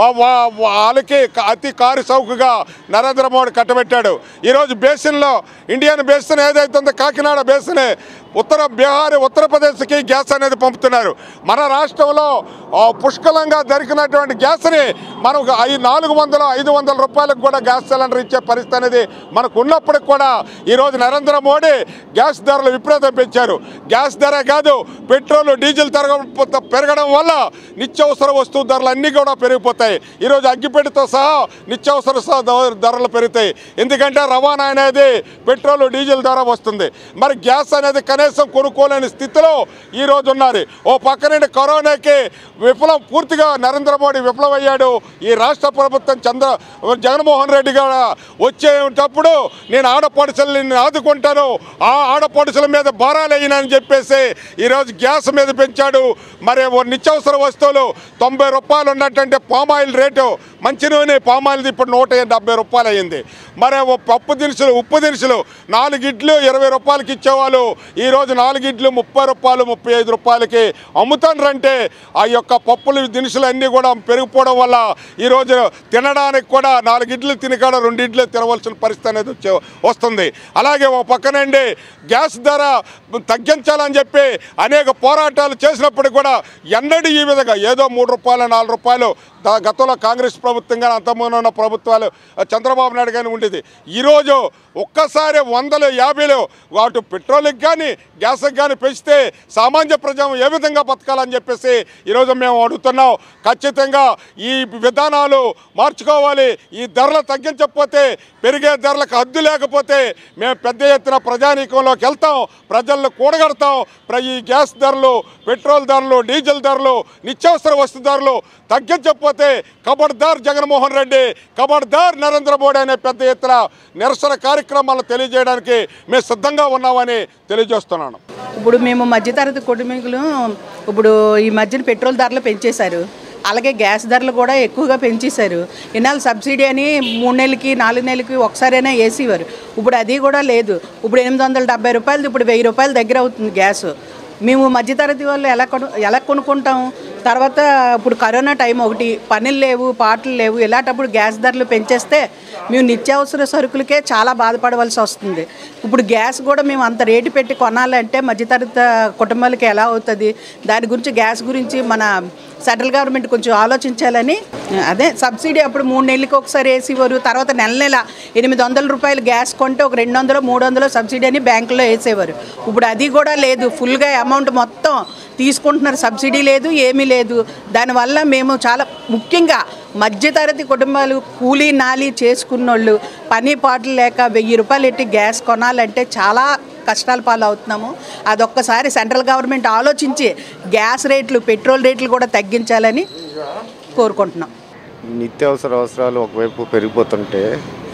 Speaker 7: వాళ్ళకి అతి కారు చౌకగా నరేంద్ర మోడీ కట్టబెట్టాడు. ఈరోజు బేసిన్లో ఇండియన్ బేసిన్ ఏదైతుందో కాకినాడ బేసిన్ ఉత్తర బీహార్ ఉత్తరప్రదేశ్కి గ్యాస్ అనేది పంపుతున్నారు. మన రాష్ట్రంలో పుష్కలంగా దొరికినటువంటి గ్యాస్ని మనం ఐదు నాలుగు వందల ఐదు వందల రూపాయలకు కూడా గ్యాస్ సిలిండర్ ఇచ్చే పరిస్థితి అనేది మనకు ఉన్నప్పటికి కూడా ఈరోజు నరేంద్ర మోడీ గ్యాస్ ధరలు విపరీతం పెంచారు. గ్యాస్ ధర కాదు పెట్రోల్ డీజిల్ ధర పెరగడం వల్ల నిత్యావసర వస్తువు ధరలు అన్నీ కూడా పెరిగిపోతాయి. ఈరోజు అగ్గిపెట్టితో సహా నిత్యావసర ధరలు పెరుగుతాయి. ఎందుకంటే రవాణా అనేది పెట్రోల్ డీజిల్ ధర వస్తుంది. మరి గ్యాస్ అనేది కనీసం కొనుక్కోలేని స్థితిలో ఈరోజు ఉన్నారు. ఓ పక్కన కరోనాకి విఫలం పూర్తిగా నరేంద్ర మోడీ విఫలమయ్యాడు. ఈ రాష్ట్ర ప్రభుత్వం చంద్ర జగన్మోహన్ రెడ్డి గారు వచ్చేటప్పుడు నేను ఆడపడుచులని ఆదుకుంటాను, ఆ ఆడపడుచుల మీద భారాలు అయినని చెప్పేసి ఈరోజు గ్యాస్ మీద పెంచాడు. మరి నిత్యావసర వస్తువులు తొంభై రూపాయలు ఉన్నటువంటి పామాయిల్ రేటు మంచి నూనె పామాయిల్ది ఇప్పుడు నూట డెబ్బై రూపాయలు అయ్యింది. మరి పప్పు దినుసులు ఉప్పు దినుసులు నాలుగిడ్లు ఇరవై రూపాయలకి ఇచ్చేవాళ్ళు ఈరోజు నాలుగిడ్లు ముప్పై రూపాయలు ముప్పై ఐదు రూపాయలకి అమ్ముతారంటే ఆ యొక్క పప్పులు దినుసులు అన్నీ కూడా పెరిగిపోవడం వల్ల ఈరోజు తినడానికి కూడా నాలుగిడ్లు తినకాడ రెండిడ్లు తినవలసిన పరిస్థితి అనేది వస్తుంది. అలాగే ఓ పక్కనండి గ్యాస్ ధర తగ్గించాలని చెప్పి అనేక పోరాటాలు చేసినప్పటికీ కూడా ఎన్నడూ ఈ విధంగా ఏదో మూడు రూపాయలు నాలుగు రూపాయలు గతంలో కాంగ్రెస్ ప్రభుత్వం కానీ అంతకుముందు ఉన్న ప్రభుత్వాలు చంద్రబాబు నాయుడు కానీ ఉండేది. ఈరోజు ఒక్కసారి వందలు యాభైలు వాటి పెట్రోల్కి కానీ గ్యాస్కి కానీ పెంచితే సామాన్య ప్రజలు ఏ విధంగా బతకాలని చెప్పేసి ఈరోజు మేము అడుగుతున్నాం. ఖచ్చితంగా ఈ విధానాలు మార్చుకోవాలి. ఈ ధరలు తగ్గించకపోతే పెరిగే ధరలకు హద్దు లేకపోతే మేము పెద్ద ఎత్తున ప్రజానీకంలోకి వెళ్తాం, ప్రజలను కూడగడతాం. ఈ గ్యాస్ ధరలు పెట్రోల్ ధరలు డీజిల్ ధరలు నిత్యావసర వస్తు ధరలు తగ్గించకపోతే కబడ్దార్ జగన్మోహన్ రెడ్డి కబడ్దార్ నరేంద్ర మోడీ అనే పెద్ద ఎత్తున నిరసన కార్యక్రమాలను తెలియజేయడానికి మేము సిద్ధంగా ఉన్నామని తెలియజేస్తున్నాను.
Speaker 8: ఇప్పుడు మేము మధ్యతరగతి కుటుంబీకులు ఇప్పుడు ఈ మధ్యన పెట్రోల్ ధరలు పెంచేశారు, అలాగే గ్యాస్ ధరలు కూడా ఎక్కువగా పెంచేశారు. ఇన్నాళ్ళు సబ్సిడీ అని మూడు నెలలకి నాలుగు నెలలకి ఒకసారైనా వేసేవారు, ఇప్పుడు అది కూడా లేదు. ఇప్పుడు ఎనిమిది వందల డెబ్బై రూపాయలు ఇప్పుడు వెయ్యి రూపాయల దగ్గర అవుతుంది గ్యాస్. మేము మధ్యతరగతి వాళ్ళు ఎలా కొను ఎలా కొనుక్కుంటాం? తర్వాత ఇప్పుడు కరోనా టైం ఒకటి, పనులు లేవు పాటలు లేవు, ఇలాంటప్పుడు గ్యాస్ ధరలు పెంచేస్తే మేము నిత్యావసర సరుకులకే చాలా బాధపడవలసి వస్తుంది. ఇప్పుడు గ్యాస్ కూడా మేము అంత రేటు పెట్టి కొనాలంటే మధ్యతరగతి కుటుంబాలకి ఎలా అవుతుంది? దాని గురించి గ్యాస్ గురించి మన సెంట్రల్ గవర్నమెంట్ కొంచెం ఆలోచించాలని. అదే సబ్సిడీ అప్పుడు మూడు నెలలకి ఒకసారి వేసేవారు, తర్వాత నెల నెల ఎనిమిది వందల రూపాయలు గ్యాస్ కొంటే ఒక రెండు వందలు మూడు వందలు సబ్సిడీ అని బ్యాంకులో వేసేవారు. ఇప్పుడు అది కూడా లేదు, ఫుల్గా అమౌంట్ మొత్తం తీసుకుంటున్నారు, సబ్సిడీ లేదు ఏమీ లేదు. దానివల్ల మేము చాలా ముఖ్యంగా మధ్యతరగతి కుటుంబాలు కూలీ నాలి చేసుకున్నోళ్ళు పని పాటలు లేక వెయ్యి రూపాయలు ఎట్టి గ్యాస్ కొనాలంటే చాలా కష్టాల పాలు అవుతున్నాము. అదొక్కసారి సెంట్రల్ గవర్నమెంట్ ఆలోచించి గ్యాస్ రేట్లు పెట్రోల్ రేట్లు కూడా తగ్గించాలని కోరుకుంటున్నాం.
Speaker 9: నిత్యావసర అవసరాలు ఒకవైపు పెరిగిపోతుంటే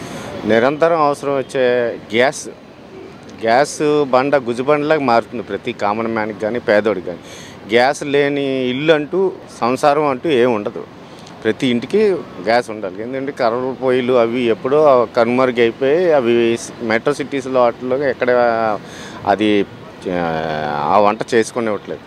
Speaker 9: నిరంతరం అవసరం వచ్చే గ్యాస్ గ్యాస్ బండ గుజబండలాగా మారుతుంది ప్రతి కామన్ మ్యాన్కి కానీ పేదోడికి కానీ. గ్యాస్ లేని ఇల్లు అంటూ సంసారం అంటూ ఏమి ఉండదు. ప్రతి ఇంటికి గ్యాస్ ఉండాలి. ఎందుకంటే కర్రల పొయ్యిలు అవి ఎప్పుడో కనుమరుగు అయిపోయి అవి మెట్రో సిటీస్లో వాటిలో ఎక్కడ అది ఆ వంట చేసుకునేవట్లేదు.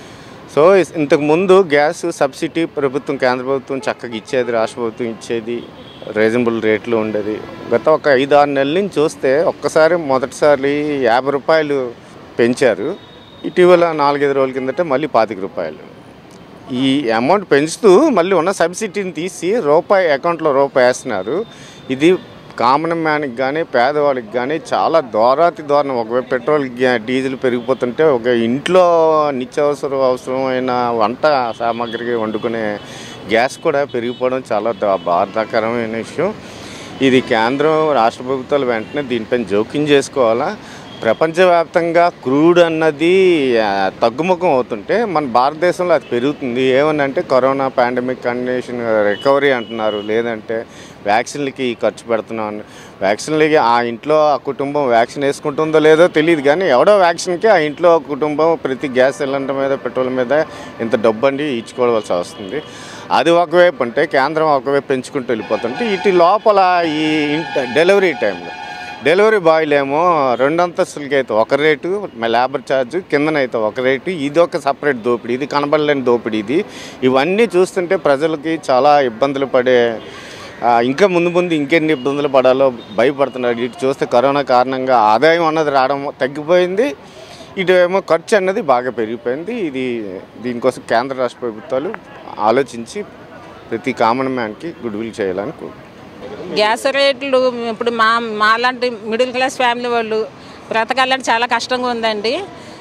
Speaker 9: సో ఇంతకుముందు గ్యాస్ సబ్సిడీ ప్రభుత్వం కేంద్ర ప్రభుత్వం చక్కగా ఇచ్చేది, రాష్ట్ర ప్రభుత్వం ఇచ్చేది, రీజనబుల్ రేట్లో ఉండేది. గత ఒక ఐదు ఆరు నెలల నుంచి చూస్తే ఒక్కసారి మొదటిసారి యాభై రూపాయలు పెంచారు. ఇటీవల నాలుగైదు రోజుల కిందట మళ్ళీ పాతిక రూపాయలు. ఈ అమౌంట్ పెంచుతూ మళ్ళీ ఉన్న సబ్సిడీని తీసి రూపాయి అకౌంట్లో రూపాయి వేస్తున్నారు. ఇది కామన్ మ్యాన్కి కానీ పేదవాళ్ళకి కానీ చాలా దోరాతి దారుణం. ఒకవైపు పెట్రోల్ డీజిల్ పెరిగిపోతుంటే ఒక ఇంట్లో నిత్యావసర అవసరమైన వంట సామాగ్రికి వండుకునే గ్యాస్ కూడా పెరిగిపోవడం చాలా బాధాకరమైన విషయం. ఇది కేంద్రం రాష్ట్ర ప్రభుత్వాలు వెంటనే దీనిపైన జోక్యం చేసుకోవాలా. ప్రపంచవ్యాప్తంగా క్రూడ్ అన్నది తగ్గుముఖం అవుతుంటే మన భారతదేశంలో అది పెరుగుతుంది. ఏమనంటే కరోనా పాండమిక్ కండిషన్ రికవరీ అంటున్నారు, లేదంటే వ్యాక్సిన్లకి ఖర్చు పెడుతున్నాం. వ్యాక్సిన్లకి ఆ ఇంట్లో ఆ కుటుంబం వ్యాక్సిన్ వేసుకుంటుందో లేదో తెలియదు, కానీ ఎవడో వ్యాక్సిన్కి ఆ ఇంట్లో కుటుంబం ప్రతి గ్యాస్ సిలిండర్ మీద పెట్రోల్ మీద ఇంత డబ్బు అండి ఇచ్చుకోవాల్సి వస్తుంది. అది ఒకవైపు అంటే కేంద్రం ఒకవైపు పెంచుకుంటూ వెళ్ళిపోతుంటే ఇటు లోపల ఈ డెలివరీ టైంలో డెలివరీ బాయ్లు ఏమో రెండు అంతస్తులకి అయితే ఒక రేటు, లేబర్ ఛార్జ్ కిందనైతే ఒక రేటు. ఇది ఒక సపరేట్ దోపిడీ, ఇది కనబడలేని దోపిడీ. ఇది ఇవన్నీ చూస్తుంటే ప్రజలకి చాలా ఇబ్బందులు పడే, ఇంకా ముందు ముందు ఇంకెన్ని ఇబ్బందులు పడాలో భయపడుతున్నారు. ఇటు చూస్తే కరోనా కారణంగా ఆదాయం అన్నది రావడం తగ్గిపోయింది, ఇటు ఏమో ఖర్చు అన్నది బాగా పెరిగిపోయింది. ఇది దీనికోసం కేంద్ర రాష్ట్ర ప్రభుత్వాలు ఆలోచించి ప్రతి కామన్ మ్యాన్కి గుడ్ విల్ చేయాలని కోరుకుంటున్నాను.
Speaker 10: గ్యాస్ రేట్లు ఇప్పుడు మా మాలాంటి మిడిల్ క్లాస్ ఫ్యామిలీ వాళ్ళు బ్రతకాలంటే చాలా కష్టంగా ఉందండి.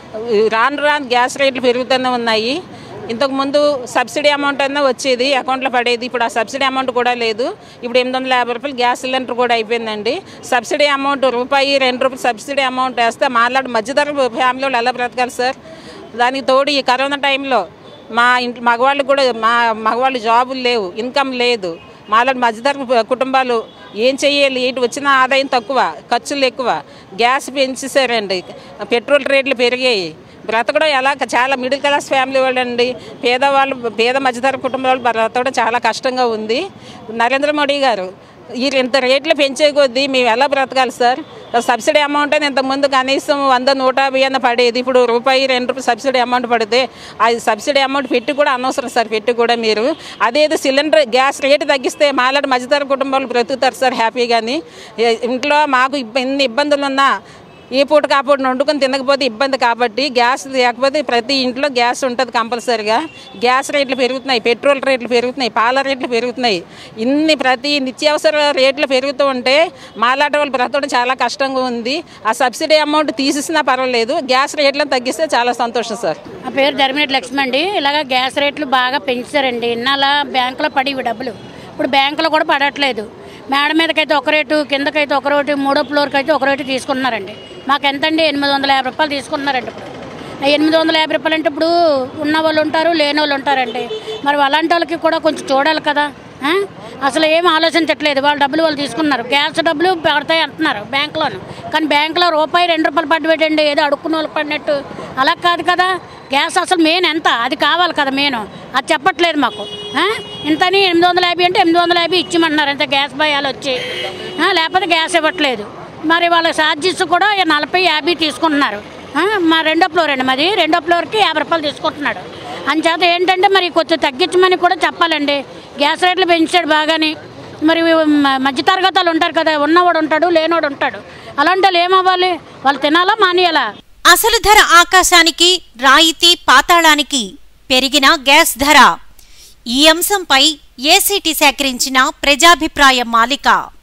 Speaker 10: రాను రాను గ్యాస్ రేట్లు పెరుగుతూనే ఉన్నాయి. ఇంతకుముందు సబ్సిడీ అమౌంట్ అన్నా వచ్చేది, అకౌంట్లో పడేది. ఇప్పుడు ఆ సబ్సిడీ అమౌంట్ కూడా లేదు. ఇప్పుడు ఎనిమిది వందల యాభై రూపాయలు గ్యాస్ సిలిండర్ కూడా అయిపోయిందండి. సబ్సిడీ అమౌంట్ రూపాయి రెండు రూపాయలు సబ్సిడీ అమౌంట్ వేస్తే మాలాంటి మధ్యతర ఫ్యామిలీ వాళ్ళు ఎలా బ్రతకాలి సార్? దానికి తోడు ఈ కరోనా టైంలో మా ఇంట్లో మగవాళ్ళు కూడా మా మగవాళ్ళు జాబులు లేవు, ఇన్కమ్ లేదు. మాలాంటి మధ్యతర కుటుంబాలు ఏం చెయ్యాలి? ఇటు వచ్చిన ఆదాయం తక్కువ, ఖర్చులు ఎక్కువ, గ్యాస్ పెంచేసారండి, పెట్రోల్ రేట్లు పెరిగాయి. బ్రతకడం ఎలా? చాలా మిడిల్ క్లాస్ ఫ్యామిలీ వాళ్ళు అండి, పేదవాళ్ళు, పేద మధ్యతర కుటుంబాలు బ్రతకడం చాలా కష్టంగా ఉంది. నరేంద్ర మోడీ గారు ఈ ఇంత రేట్లు పెంచే కొద్దీ మేము ఎలా బ్రతకాలి సార్? సబ్సిడీ అమౌంట్ అని ఇంతకుముందు కనీసం వంద నూట యాభై అన్న పడేది, ఇప్పుడు రూపాయి రెండు రూపాయలు సబ్సిడీ అమౌంట్ పడితే అది సబ్సిడీ అమౌంట్ పెట్టి కూడా అనవసరం సార్. పెట్టి కూడా మీరు అదేదో సిలిండర్ గ్యాస్ రేటు తగ్గిస్తే మాలాంటి మధ్యతర కుటుంబాలు బ్రతుకుతారు సార్ హ్యాపీగాని. ఇంట్లో మాకు ఎన్ని ఇబ్బందులు ఉన్నా ఏ పూట కాపూట వండుకొని తినకపోతే ఇబ్బంది, కాబట్టి గ్యాస్ లేకపోతే ప్రతి ఇంట్లో గ్యాస్ ఉంటుంది కంపల్సరీగా. గ్యాస్ రేట్లు పెరుగుతున్నాయి, పెట్రోల్ రేట్లు పెరుగుతున్నాయి, పాల రేట్లు పెరుగుతున్నాయి. ఇన్ని ప్రతి నిత్యావసర రేట్లు పెరుగుతూ ఉంటే మాలాంటి వాళ్ళు బ్రతకడం చాలా కష్టంగా ఉంది. ఆ సబ్సిడీ అమౌంట్ తీసేసినా పర్వాలేదు, గ్యాస్ రేట్లను తగ్గిస్తే చాలా సంతోషం సార్.
Speaker 11: నా పేరు ధర్మిరెడ్డి లక్ష్మి అండి. ఇలాగ గ్యాస్ రేట్లు బాగా పెంచారండి. ఇన్నాళ్ళ బ్యాంకులో పడివి డబ్బులు, ఇప్పుడు బ్యాంకులో కూడా పడట్లేదు. మేడ మీదకైతే ఒక రేటు, కిందకైతే ఒక రేటు, మూడో ఫ్లోర్కి అయితే ఒక రేటు తీసుకుంటున్నారండి. మాకు ఎంతండి? ఎనిమిది వందల యాభై రూపాయలు తీసుకుంటున్నారండి. ఇప్పుడు ఎనిమిది వందల యాభై రూపాయలు అంటే ఇప్పుడు ఉన్న వాళ్ళు ఉంటారు, లేని వాళ్ళు ఉంటారండి. మరి అలాంటి వాళ్ళకి కూడా కొంచెం చూడాలి కదా. అసలు ఏం ఆలోచించట్లేదు. వాళ్ళ డబ్బులు వాళ్ళు తీసుకున్నారు, గ్యాస్ డబ్బులు పడతాయి అంటున్నారు బ్యాంకులోను, కానీ బ్యాంకులో రూపాయి రెండు రూపాయలు పడి పెట్టండి, ఏదో అడుక్కున్న వాళ్ళకి పడినట్టు. అలా కాదు కదా. గ్యాస్ అసలు మెయిన్ ఎంత, అది కావాలి కదా మెయిన్. అది చెప్పట్లేదు మాకు. ఇంతని ఎనిమిది వందల యాభై అంటే ఎనిమిది వందల యాభై ఇచ్చిమంటున్నారు ఇంత గ్యాస్ భయాలు వచ్చి, లేకపోతే గ్యాస్ ఇవ్వట్లేదు. మరి వాళ్ళ ఛార్జెస్ కూడా నలభై యాభై తీసుకుంటున్నారు. మా రెండో ఫ్లోర్ అండి, మాది రెండో ఫ్లోర్కి యాభై రూపాయలు తీసుకుంటున్నాడు. అంచేత ఏంటంటే మరి కొంచెం తగ్గించమని కూడా చెప్పాలండి. గ్యాస్ రేట్లు పెంచాడు బాగాని. మరి మధ్యతరగతి వాళ్ళు ఉంటారు కదా, ఉన్నవాడు ఉంటాడు, లేనివాడు ఉంటాడు. అలాంటి వాళ్ళు ఏమవ్వాలి? వాళ్ళు తినాలా మానేయాలా?
Speaker 1: అసలు ధర ఆకాశానికి, రాయితీ పాతాళానికి పెరిగిన గ్యాస్ ధర. ఈ అంశంపై ఏసీటీ సేకరించిన ప్రజాభిప్రాయ మాలిక.